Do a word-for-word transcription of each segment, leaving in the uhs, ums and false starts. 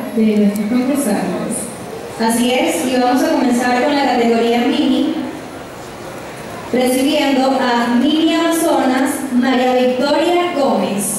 de nuestros concursantes. Así es, y vamos a comenzar con la categoría Mini, recibiendo a Mini Amazonas María Victoria Gómez.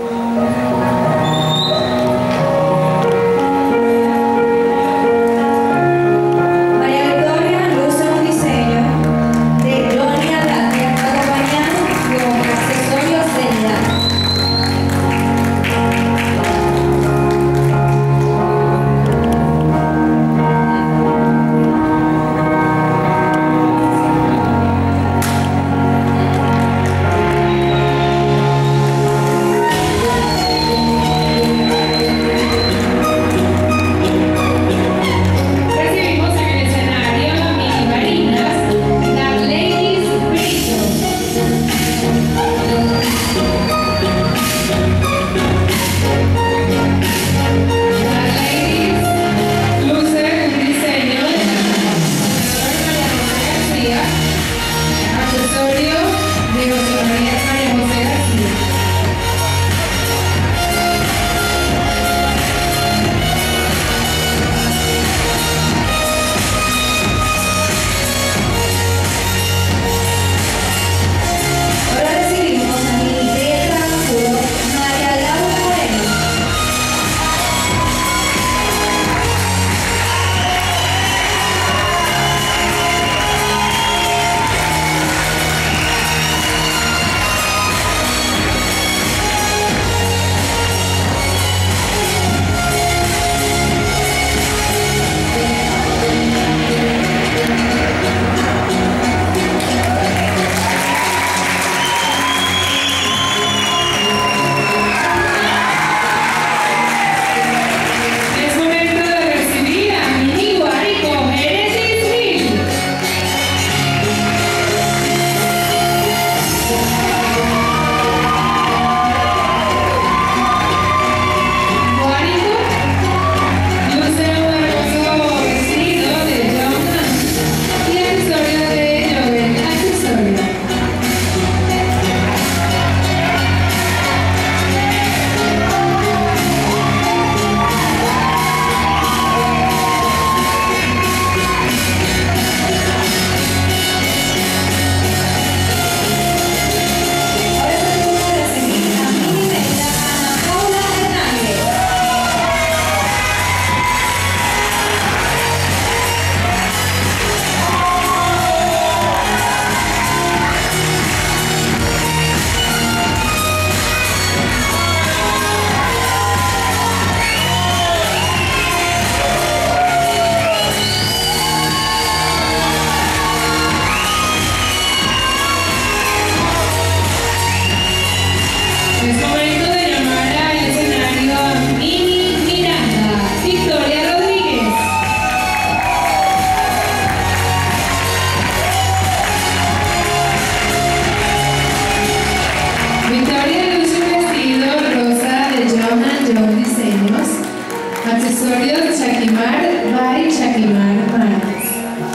Accesorios Chakimar by Chakimar Marques.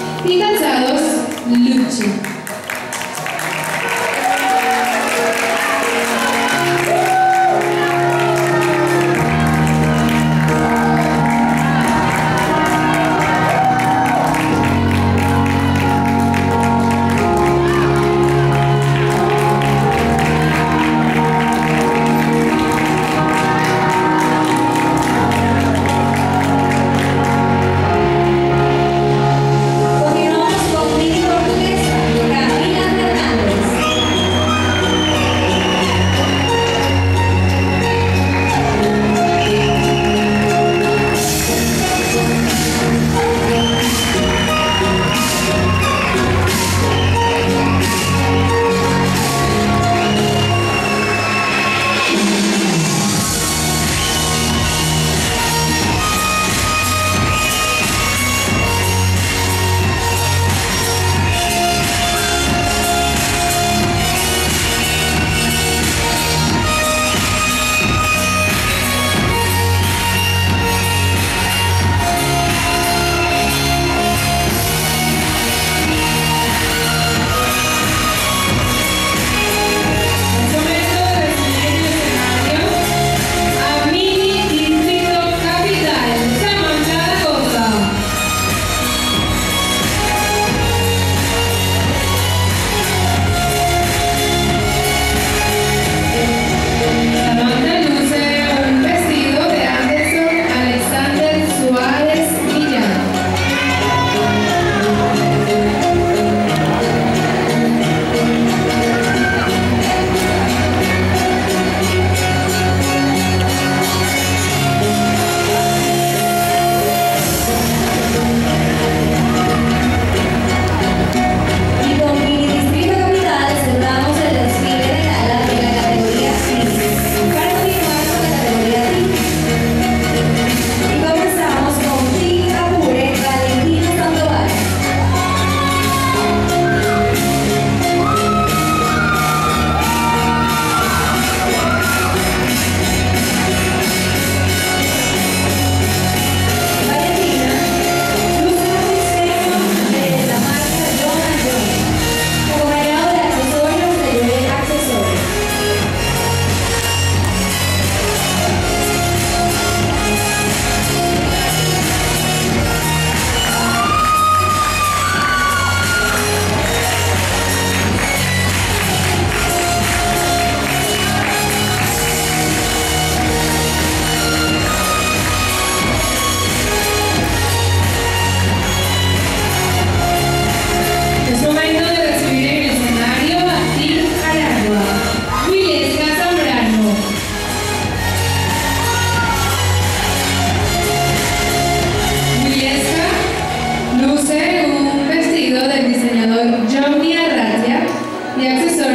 Y calzados Luchi. Continuamos con Mini Portuguesa.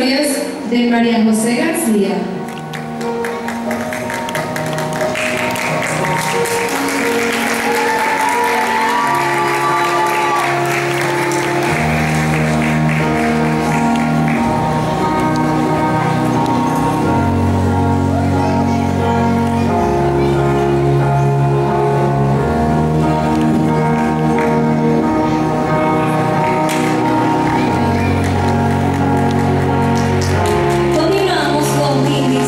accesorios de María José García. Continuamos con Cindy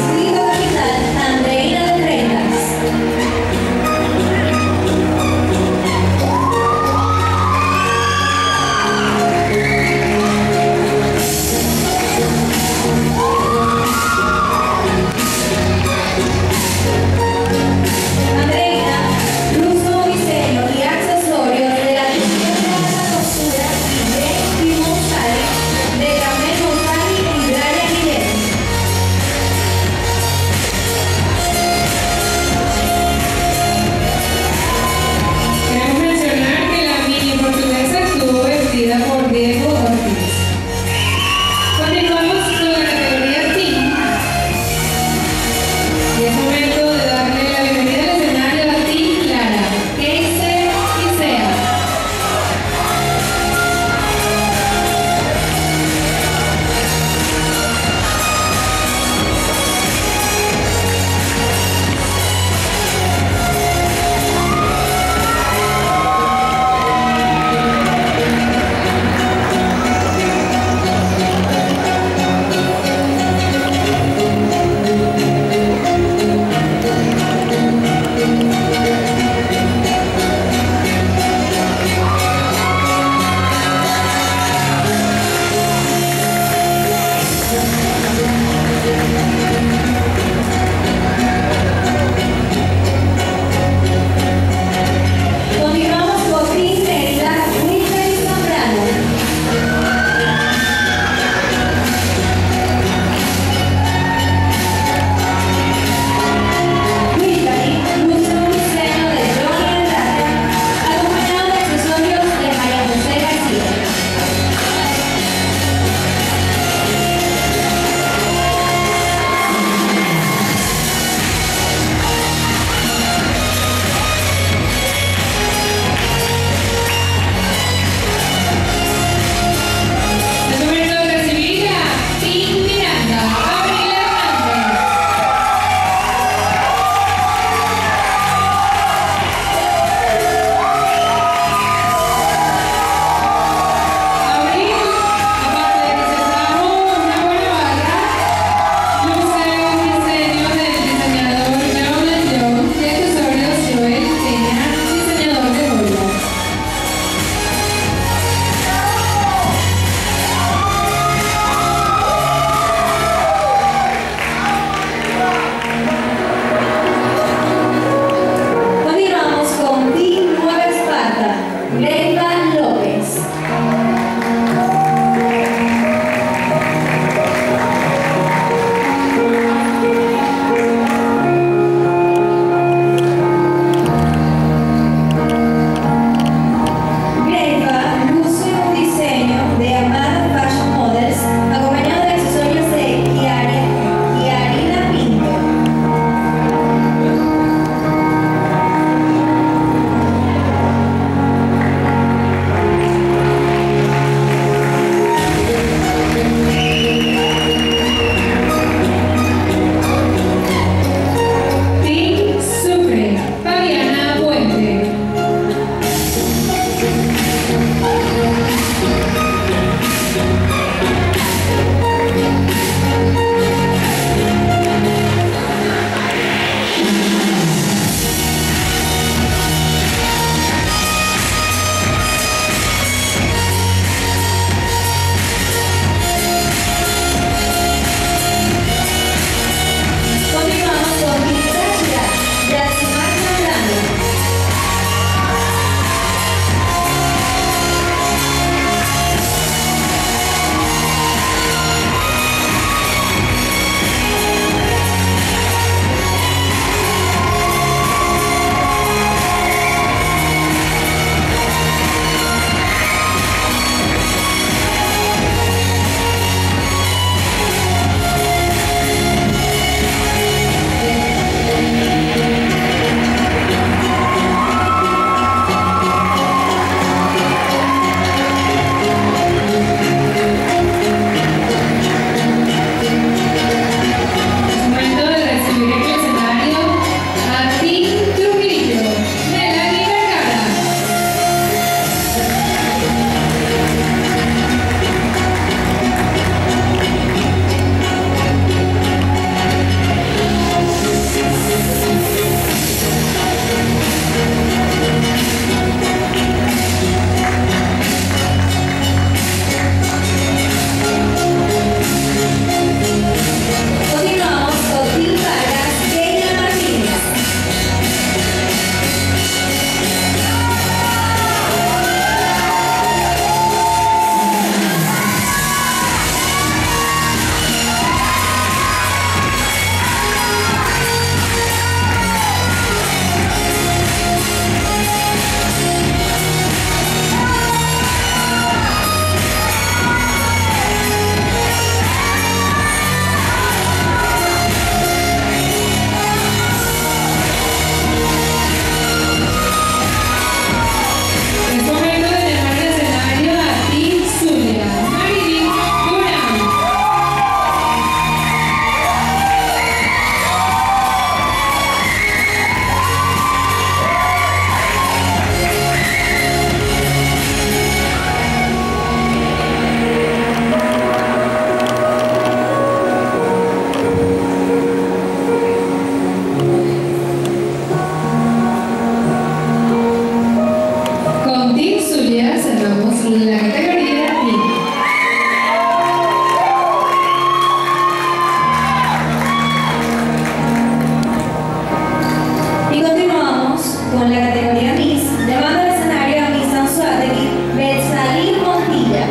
con la categoría Miss, llamando al escenario a Miss Anzoátegui, Betsalí Montilla.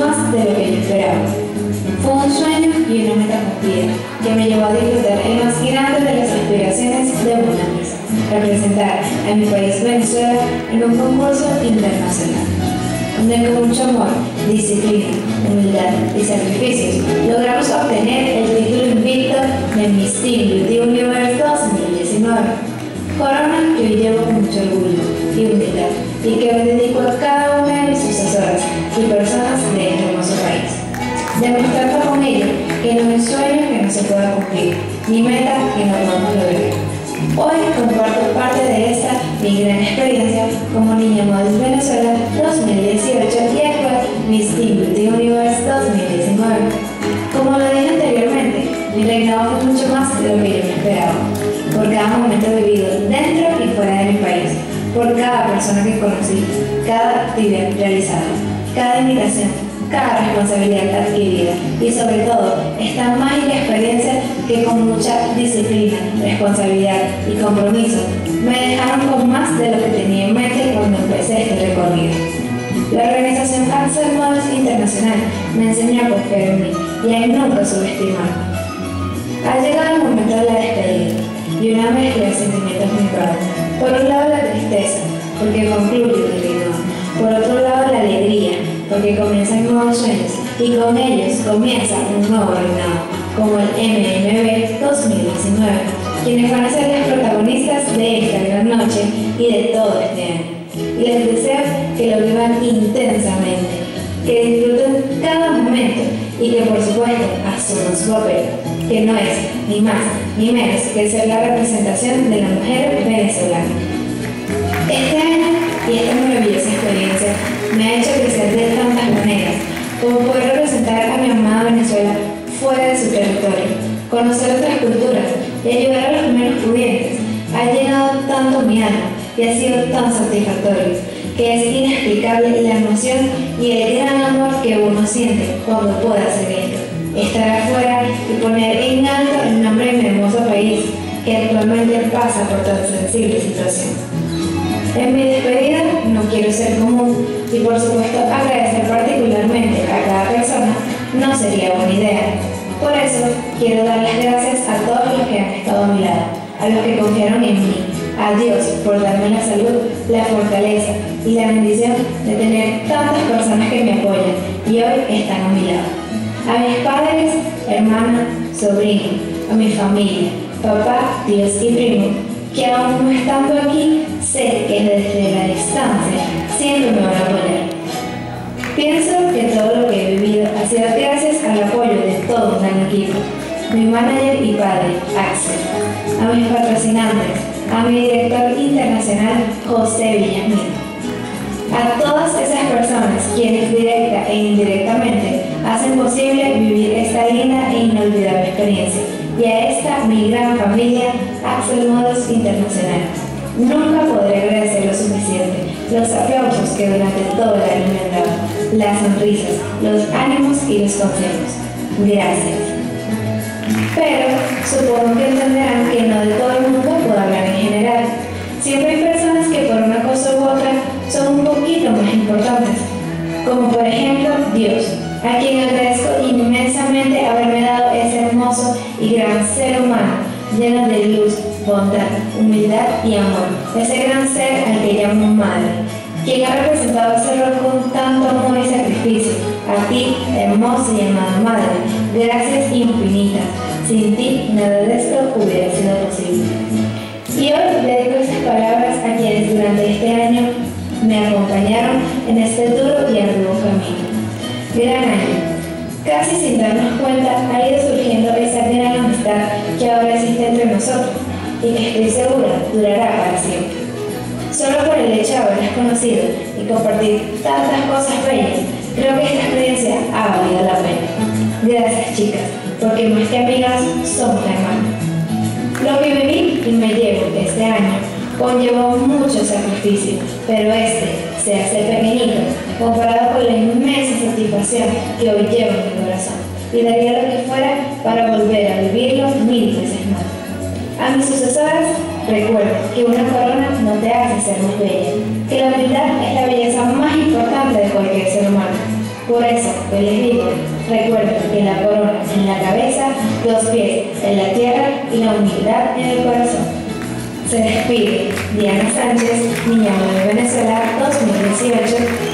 más de lo que yo esperaba. Fue un sueño y una meta cumplida que me llevó a disfrutar el más grande de las aspiraciones de una vez, representar a mi país Venezuela en un concurso internacional, donde con mucho amor, disciplina, humildad y sacrificios logramos obtener el título invicto de Miss Teen Beauty Universe dos mil diecinueve, corona que hoy llevo con mucho orgullo y humildad y que hoy dedico a cada una de mis sucesoras y personas de este hermoso país, demostrando con ello que no hay sueño que no se pueda cumplir, ni meta que no podamos lograr. Hoy comparto parte de esta mi gran experiencia como niña modelo Venezuela dos mil dieciocho y actual Miss Teen Beauty Universe dos mil diecinueve. Como lo dije anteriormente, mi reinado fue mucho más de lo que yo me esperaba, por cada momento vivido dentro y fuera de mi país, por cada persona que conocí, cada actividad realizada, cada invitación, cada responsabilidad adquirida y sobre todo esta mágica experiencia que con mucha disciplina, responsabilidad y compromiso me dejaron con más de lo que tenía en mente cuando empecé este recorrido. La organización Accel Models Internacional me enseñó a confiar en mí y a nunca subestimarme. Ha llegado el momento de la despedida y una mezcla de sentimientos muy raros. Por un lado la tristeza, porque concluye el reinado. Por otro lado la alegría, porque comienzan nuevos sueños y con ellos comienza un nuevo reinado, como el M M B dos mil diecinueve, quienes van a ser los protagonistas de esta gran noche y de todo este año. Y les deseo que lo vivan intensamente, que disfruten cada momento y que por supuesto asuman su papel, que no es ni más ni menos que ser la representación de la mujer venezolana. Este año y esta maravillosa experiencia me ha hecho crecer de tantas maneras, como poder representar a mi amada Venezuela fuera de su territorio, conocer otras culturas y ayudar a los menos pudientes. Ha llenado tanto mi alma y ha sido tan satisfactorio, que es inexplicable la emoción y el gran amor que uno siente cuando puede hacer esto, estar afuera y poner en alto el nombre de mi hermoso país, que actualmente pasa por tan sensible situación. En mi despedida no quiero ser común y por supuesto agradecer particularmente a cada persona no sería buena idea. Por eso quiero dar las gracias a todos los que han estado a mi lado, a los que confiaron en mí, a Dios por darme la salud, la fortaleza y la bendición de tener tantas personas que me apoyan y hoy están a mi lado. A mis padres, hermanos, sobrinos, a mi familia, papá, tíos y primos, que aún no estando aquí, sé que desde la distancia siempre me van a apoyar. Pienso que todo lo que he vivido ha sido gracias al apoyo de todo un gran equipo, mi manager y padre, Accel, a mis patrocinantes, a mi director internacional, José Villamil, a todas esas personas quienes directa e indirectamente hacen posible vivir esta linda e inolvidable experiencia, y a esta mi gran familia Accel Models Internacional. Nunca podré agradecer lo suficiente los aplausos que durante todo el año me han dado, las sonrisas, los ánimos y los consejos. Gracias. Pero supongo que entenderán que no de todo el mundo puedo hablar en general. Siempre hay personas que por una cosa u otra son un poquito más importantes, como por ejemplo Dios, a quien agradezco inmensamente haberme dado ese hermoso y gran ser humano, lleno de luz, bondad, humildad y amor, ese gran ser al que llamo madre, quien ha representado ese rol con tanto amor y sacrificio. A ti, hermosa y amada madre, gracias infinitas. Sin ti, nada de esto hubiera sido posible. Y hoy dedico esas palabras a quienes durante este año me acompañaron en este duro y arduo camino. Gran año. Casi sin darnos cuenta ha ido surgiendo esa gran amistad que ahora existe entre nosotros y que estoy segura durará para siempre. Solo por el hecho de haberlas conocido y compartir tantas cosas bellas, creo que esta experiencia ha valido la pena. Gracias, chicas, porque más que amigas somos hermanas. Lo que viví y me llevo este año conllevó mucho sacrificio, pero este se hace pequeñito comparado con la inmensa satisfacción que hoy llevo en mi corazón, y daría lo que fuera para volver a vivirlo mil veces más. A mis sucesoras, recuerdo que una corona no te hace ser más bella, que la humildad es la belleza más importante de cualquier ser humano. Por eso, hoy les digo, recuerden que la corona en la cabeza, los pies en la tierra y la humildad en el corazón. Se despide Diana Sánchez, Niña Buena Venezuela dos mil dieciocho.